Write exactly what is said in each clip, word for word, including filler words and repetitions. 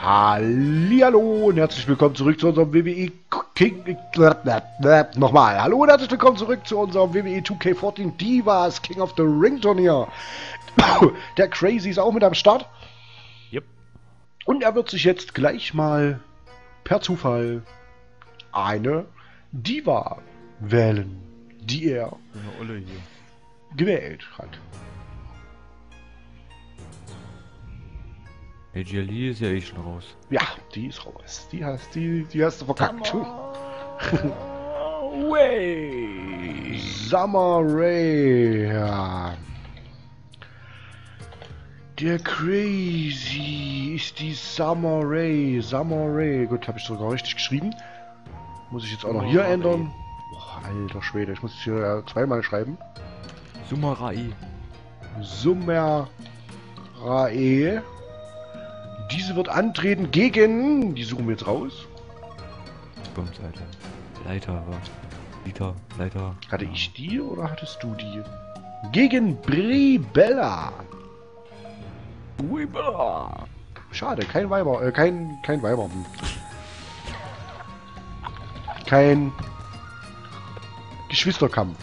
Hallihallo und herzlich willkommen zurück zu unserem W W E King... Nochmal. Hallo und herzlich willkommen zurück zu unserem W W E zwei K vierzehn Divas King of the Ring Turnier. Der Crazy ist auch mit am Start. Yep. Und er wird sich jetzt gleich mal per Zufall eine Diva wählen, die er So eine Olle hier. gewählt hat. A J Lee ist ja eh schon raus. Ja, die ist raus. Die hast, die, die hast du verkackt. Way. Summer Rae, ja. Der Crazy ist die Summer Rae. Summer Rae. Gut, habe ich sogar richtig geschrieben. Muss ich jetzt auch noch hier Summer ändern. Boah, alter Schwede, ich muss es hier zweimal schreiben. Summer Rae. Summer Rae. Diese wird antreten gegen... Die suchen wir jetzt raus. Bums, Alter. Leiter, aber. Liter, Leiter. Hatte ich die oder hattest du die? Gegen Brie Bella. Weeper. Schade, kein Weiber, äh, kein, kein Weiber. Kein Geschwisterkampf.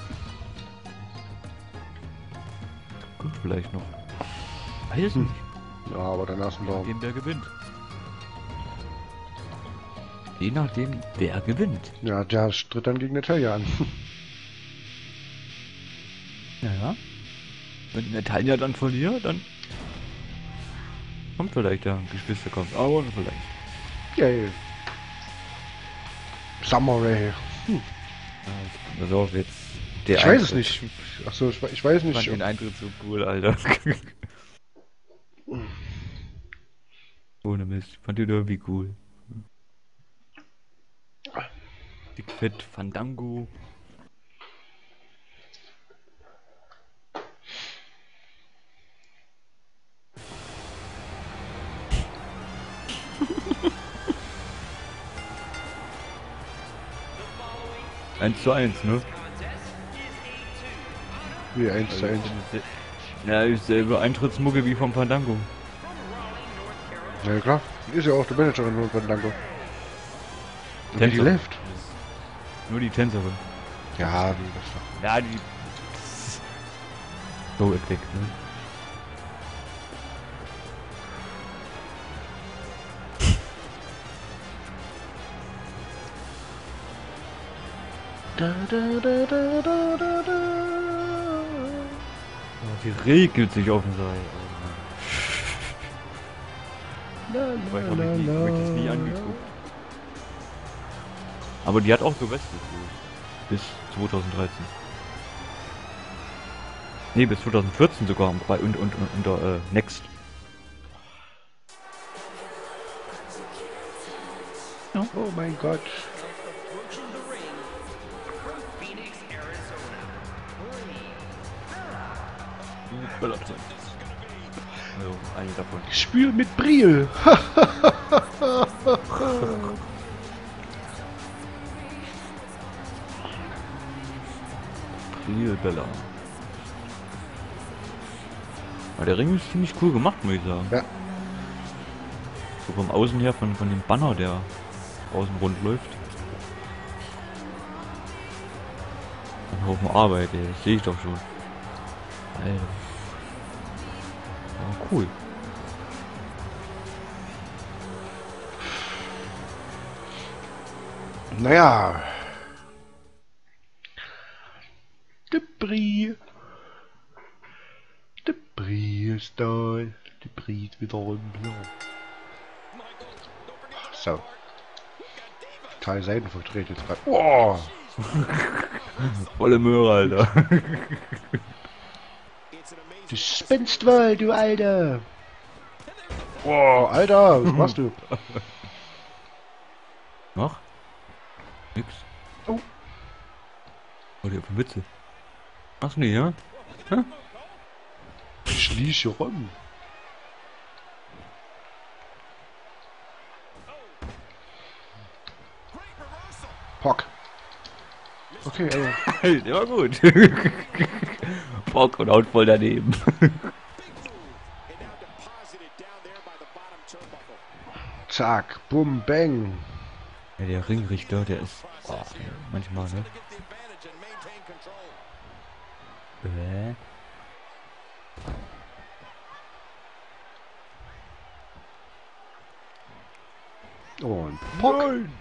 Kommt vielleicht noch. Weiß nicht. Ja, aber dann lassen wir... Je nachdem, wer gewinnt. Je nachdem, wer gewinnt. Ja, der tritt dann gegen Natalia an. Naja. Wenn Natalia dann verliert, dann kommt vielleicht der Geschwisterkampf. Aber vielleicht. Yay. Summer Rae. Hm. Pass auf, jetzt. Der Ich weiß es nicht. Achso, ich, ich weiß Ich fand nicht. den Eintritt so cool, Alter. Ohne Mist. Fand den irgendwie cool. Dick Fett Fandango. Eins zu eins, ne? Wie eins zu eins. Ja, ist selbe Eintrittsmucke wie vom Fandango. Ja klar. Die ist ja auch die Managerin von Danko. Und wie die Tänzerin. läuft. Nur die Tänzerin. Ja, die ist doch... Ja, die... So Effekt, ne? Da, da, da, da, da, da, da. Oh, die regelt sich auf dem Seil. La, Aber ich la, habe la, mich nie, hab ich das nie la. angeguckt. Aber die hat auch gewestelt wohl. Bis zweitausenddreizehn. Ne, bis zweitausendvierzehn sogar bei und und und unter äh, Next. Oh mein Gott. Also eine davon. Spiel mit Briel. Real Bella. Aber der Ring ist ziemlich cool gemacht, muss ich sagen. Ja. So vom Außen her, von, von dem Banner, der außen rund läuft. Ein Haufen Arbeit, ey. Das sehe ich doch schon. Alter. Ja, cool. Naja. Der Brie. Der Brie ist da. Der Brie ist wieder im Blau. So. Total Seiten verdreht jetzt gerade. Oh! Volle Möhre, Alter. Du spinnst wohl, du Alter! Oh, Alter, was machst du? Noch? Nix. Oh. Oh, die haben Witze. Ach nee, ja? Hä? Ich lieg hier rum. Pock. Okay, also. Der war gut. Bock und haut voll daneben. Zack, bum, bang. Ja, der Ringrichter, der ist oh, manchmal, ne? Äh. Und Pock. Nein.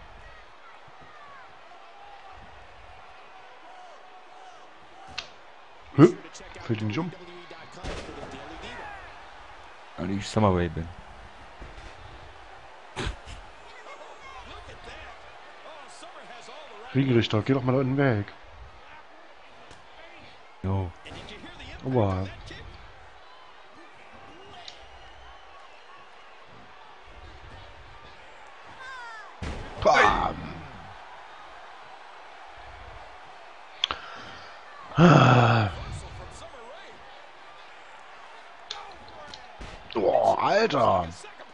Hä? Fällt ihn nicht um? Weil ich Summerway bin. Ringrichter, geh doch mal da unten weg. Jo. Aua. Bam. Ah. Oh, Alter.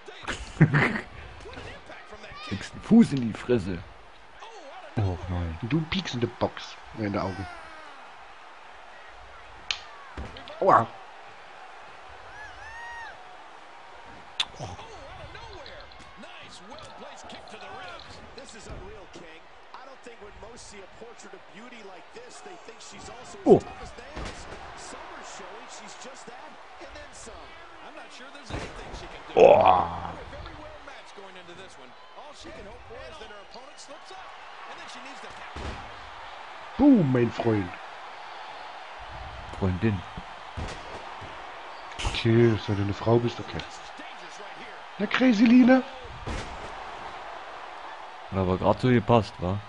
Kriegst einen Fuß in die Fresse. Oh nein. Du piekst in der Box. In der Augen. Aua. Oh. Oh. Boom, mein Freund. Freundin. Okay, wenn du eine Frau bist, okay. Na, Crazy Line. Hat aber gerade so gepasst, wa?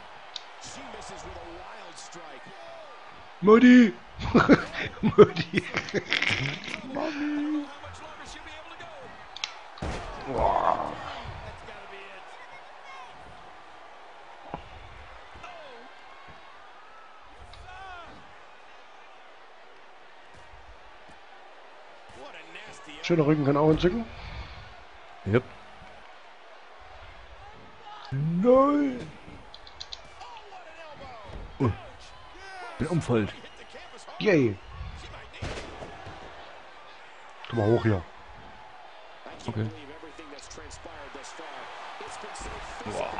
Mutti. Mutti. Boah. Schöner Rücken kann auch entzücken. Yep. Nein! Oh. Bin umfällt. Yay. Komm mal hoch hier. Okay. Wow.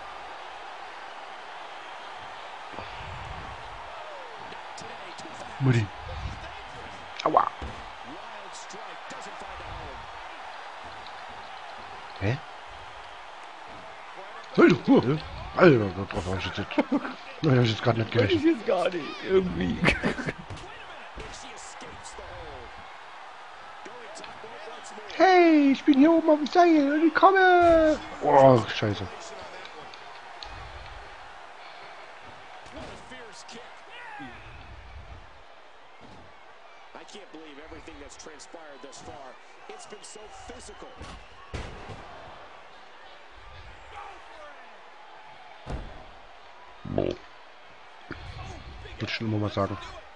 Mutti. Aua. Hä? Alter, oh. Alter, das war ich jetzt. Nein, das ist jetzt gerade nicht Ich gerechnet. jetzt gar nicht. Irgendwie. Hey, ich bin hier oben auf dem Seil und ich komme. Oh, scheiße. Würde ich schon immer mal sagen.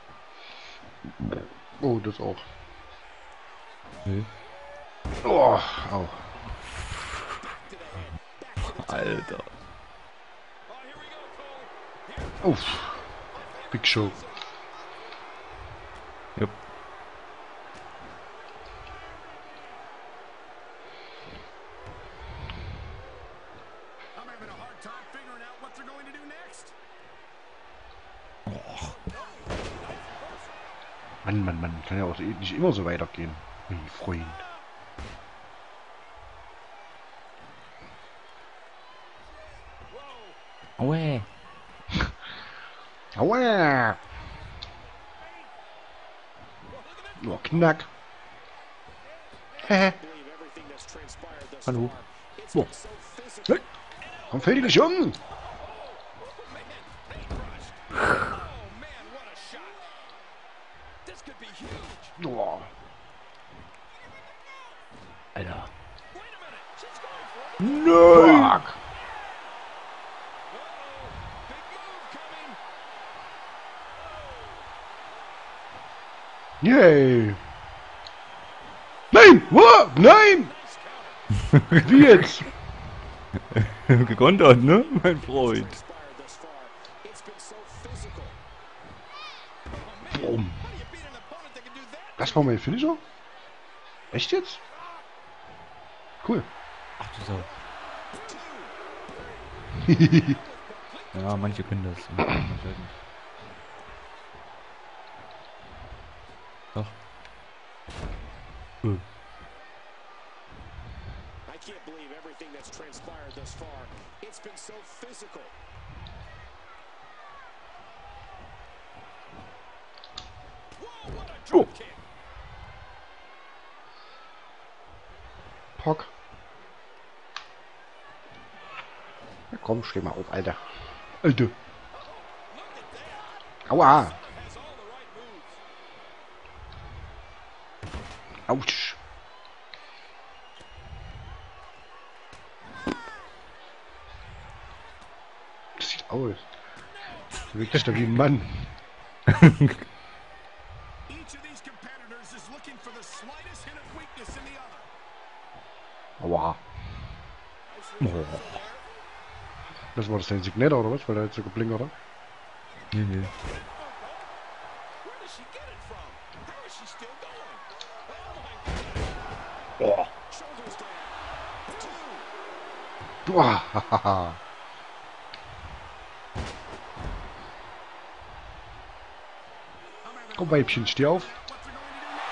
Oh, das auch. Nee. Oh, au. Alter. Uff. Big Show. Yep. Mann, Mann, Mann. Kann ja auch nicht immer so weitergehen. Mein Freund. Aue. Aua. Oh, knack. Hehe. Hallo. So. Hey. Warum fällt die nicht um? Oh. Alter. Nein! Yay! Nein! Wow! Nein! Wie jetzt? Gekontert, ne, mein Freund? Boom. Das war mein Finisher? Echt jetzt? Cool. Ach du Sau. Ja, manche können das. Manche halt nicht. Doch. Uh. I can't believe everything that's transpired thus far. It's been so physical. Whoa, what a drop kick. Pock. Ja, komm, steh mal auf, Alter. Alter. Aua. Autsch. Das sieht aus. Du wirkst da wie ein Mann. Each of these competitors is looking for the slightest hint of weakness in the other. Aua. Oh. Das war das dein Signator oder was? Weil der jetzt so geblinkt, oder? Nee, nee. Where does she get it from? How is she still going? Oh my God. Oh. Shoulders down. Two. Boah, hahaha. Komm, Weibchen, steh auf. What's it going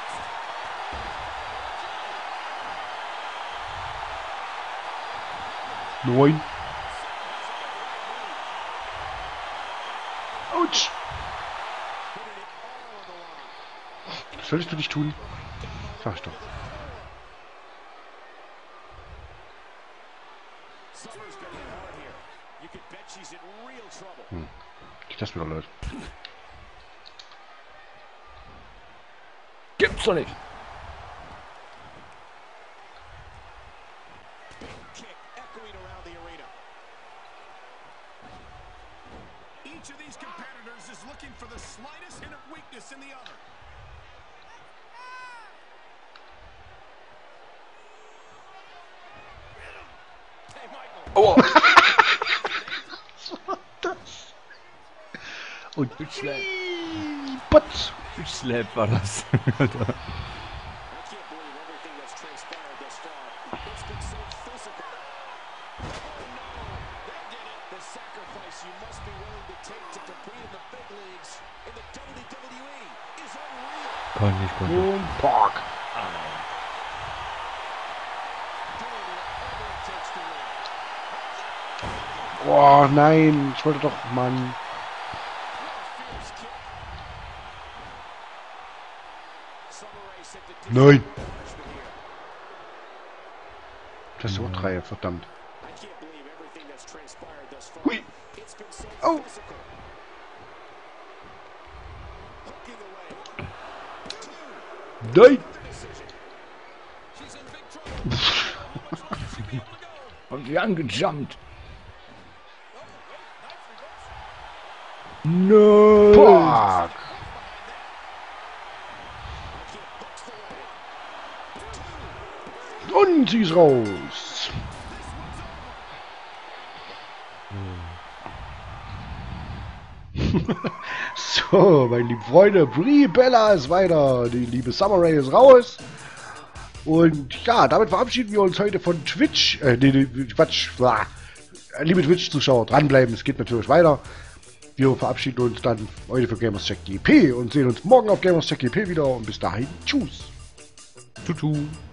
to do next? Neun. Autsch. Was solltest du nicht tun? Sag ich doch. Summer's gonna hit hard here. You can bet she's in real trouble. Hm. Geht das wieder, Leute? Gibt's doch nicht. Big kick echoing around the arena. Each of these competitors is looking for the slightest hint of weakness in the other. Hey, Michael. Oh. Was war das? Und Bitch Slap. Potz. Bitch Slap war das. Alter. I can't believe everything that's transpired thus far. It's been so physical. Oh no, that did it. The sacrifice you must be willing to take to compete in the big leagues in the W W E is unreal. Kann nicht, konnte. Und Pock. Doing whatever it takes to win. Oh nein, ich wollte doch, Mann. What a fierce kick. Summer Rae set the Nein. punishment here. Das ist so drei, verdammt. I can't believe everything that's transpired thus far. Hui. It's been so Oh. physical. Hooking away. Nein. Decision. She's in big trouble. Haben sie angejumpt. No. Pock. Und sie ist raus. So, meine lieben Freunde, Brie Bella ist weiter, die liebe Summer Rae ist raus. Und ja, damit verabschieden wir uns heute von Twitch. Äh, nee, nee, Quatsch. Ah, liebe Twitch-Zuschauer, dranbleiben, es geht natürlich weiter. Wir verabschieden uns dann heute für GamersCheck G P und sehen uns morgen auf GamersCheck G P wieder. Und bis dahin, tschüss. Tutu.